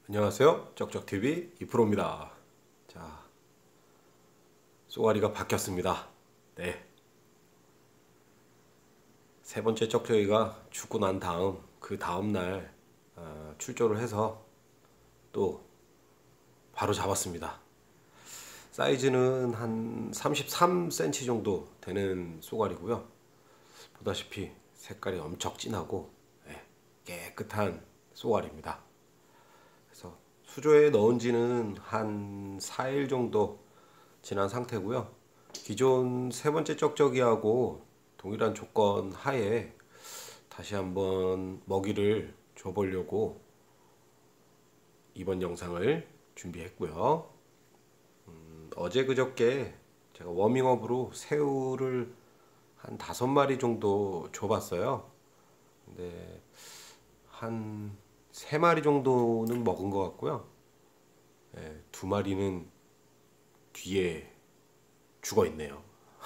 안녕하세요. 쩍쩍TV 이프로입니다. 자, 쏘가리가 바뀌었습니다. 네. 세 번째 쩍쩍이가 죽고 난 다음 그 다음날 출조를 해서 또 바로 잡았습니다. 사이즈는 한 33cm 정도 되는 쏘가리고요. 보다시피 색깔이 엄청 진하고 깨끗한 쏘가리입니다. 그래서 수조에 넣은 지는 한 4일 정도 지난 상태고요. 기존 세 번째 쩍쩍이하고 동일한 조건 하에 다시 한번 먹이를 줘보려고 이번 영상을 준비했고요. 어제 그저께 제가 워밍업으로 새우를 한 5마리 정도 줘봤어요. 근데 한 3마리 정도는 먹은 것 같고요. 2마리는 뒤에 죽어 있네요.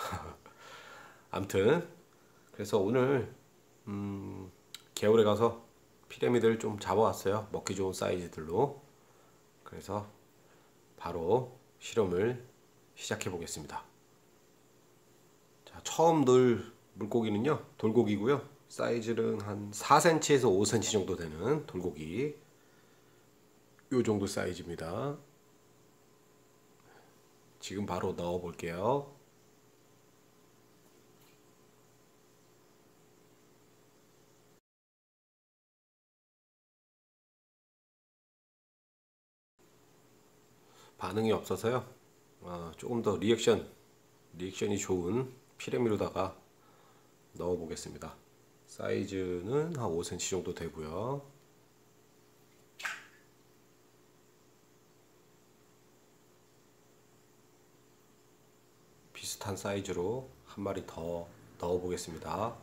암튼 그래서 오늘 개울에 가서 피라미드를 좀 잡아왔어요. 먹기 좋은 사이즈들로. 그래서 바로 실험을 시작해 보겠습니다. 자, 처음 넣을 물고기는요, 돌고기고요. 사이즈는 한 4cm에서 5cm 정도 되는 돌고기, 요 정도 사이즈입니다. 지금 바로 넣어 볼게요. 반응이 없어서요. 조금 더 리액션이 좋은 피레미로다가 넣어 보겠습니다. 사이즈는 한 5cm 정도 되고요. 비슷한 사이즈로 한 마리 더 넣어 보겠습니다.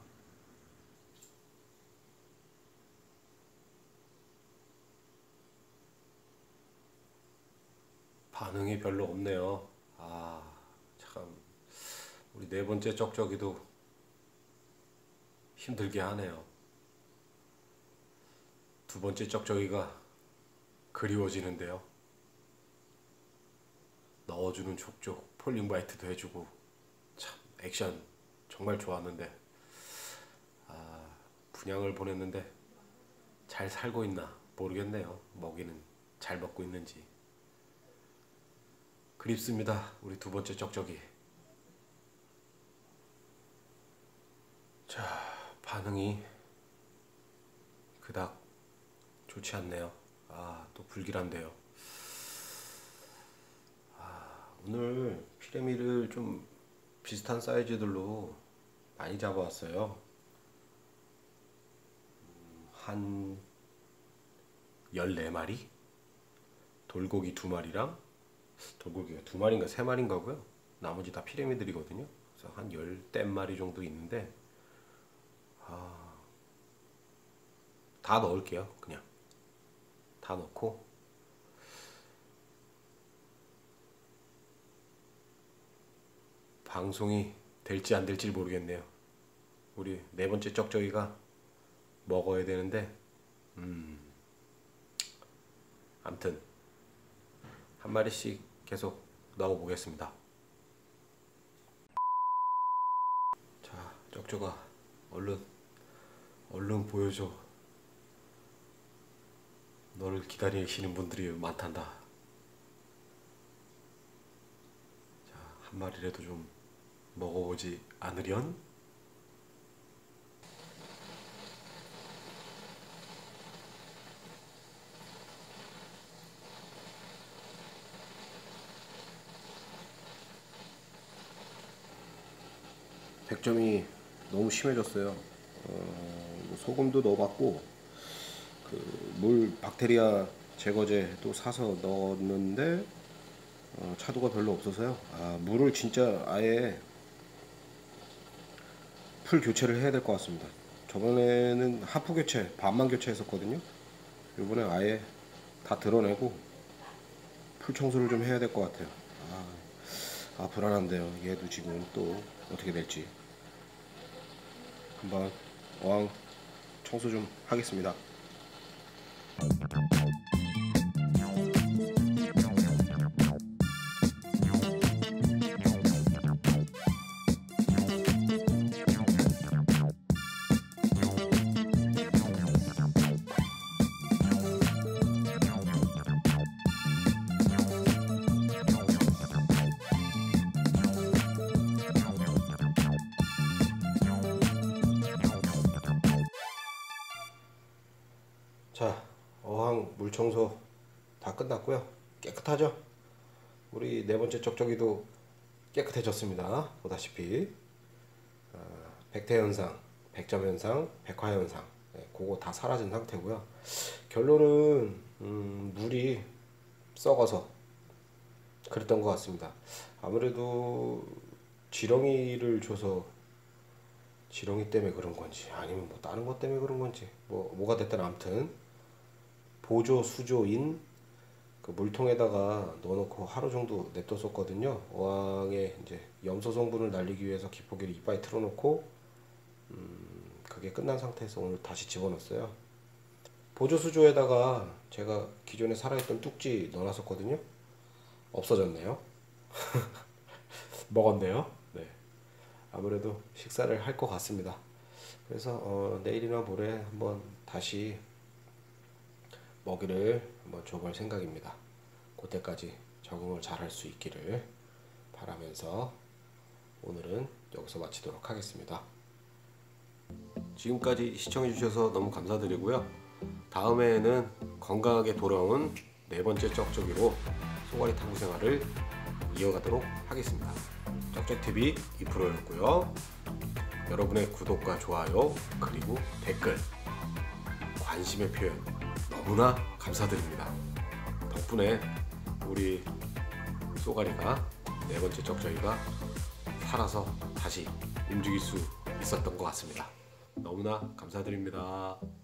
반응이 별로 없네요. 참, 우리 네 번째 쩍쩍이도 힘들게 하네요. 두 번째 쩍쩍이가 그리워지는데요. 넣어주는 족족 폴링바이트도 해주고 참 액션 정말 좋았는데 분양을 보냈는데 잘 살고 있나 모르겠네요. 먹이는 잘 먹고 있는지. 그립습니다. 우리 두 번째 쩍쩍이. 자, 반응이 그닥 좋지 않네요. 또 불길한데요. 오늘 피레미를 좀 비슷한 사이즈들로 많이 잡아왔어요. 한 14마리? 돌고기 2마리랑, 돌고기가 2마리인가 3마리인가고요. 나머지 다 피레미들이거든요. 그래서 한 10댓마리 정도 있는데 다 넣을게요. 그냥 다 넣고 방송이 될지 안 될지 모르겠네요. 우리 네 번째 쩍쩍이가 먹어야 되는데 암튼 한 마리씩 계속 넣어 보겠습니다. 자, 쩍쩍아, 얼른 보여줘. 너를 기다리시는 분들이 많단다. 자, 한 마리라도 좀 먹어보지 않으련? 백점이 너무 심해졌어요. 소금도 넣어봤고 그 물 박테리아 제거제도 사서 넣었는데 차도가 별로 없어서요. 물을 진짜 아예 풀 교체를 해야 될 것 같습니다. 저번에는 하프 교체 반만 교체했었거든요. 이번에 아예 다 드러내고 풀 청소를 좀 해야 될 것 같아요. 불안한데요. 얘도 지금 또 어떻게 될지 한번 어항 청소 좀 하겠습니다. 어항 물 청소 다 끝났고요. 깨끗하죠? 우리 네 번째 쩍쩍이도 깨끗해졌습니다. 보다시피 백태 현상, 백점 현상, 백화 현상, 그거 다 사라진 상태고요. 결론은 물이 썩어서 그랬던 것 같습니다. 아무래도 지렁이를 줘서 지렁이 때문에 그런 건지 아니면 뭐 다른 것 때문에 그런 건지 뭐가 됐든 아무튼 보조 수조인 그 물통에다가 넣어놓고 하루 정도 냅뒀었거든요. 어항에 이제 염소 성분을 날리기 위해서 기포기를 이빨에 틀어놓고 그게 끝난 상태에서 오늘 다시 집어넣었어요. 보조 수조에다가 제가 기존에 살아있던 뚝지 넣어놨었거든요. 없어졌네요. 먹었네요. 네. 아무래도 식사를 할 것 같습니다. 그래서 내일이나 모레 한번 다시 먹이를 한번 줘볼 생각입니다. 그때까지 적응을 잘 할 수 있기를 바라면서 오늘은 여기서 마치도록 하겠습니다. 지금까지 시청해 주셔서 너무 감사드리고요. 다음에는 건강하게 돌아온 네 번째 쩍쩍이로 쏘가리 탐구 생활을 이어가도록 하겠습니다. 쩍쩍TV 이프로였고요. 여러분의 구독과 좋아요 그리고 댓글 관심의 표현 너무나 감사드립니다. 덕분에 우리 쏘가리가 네 번째 쩍쩍이가 살아서 다시 움직일 수 있었던 것 같습니다. 너무나 감사드립니다.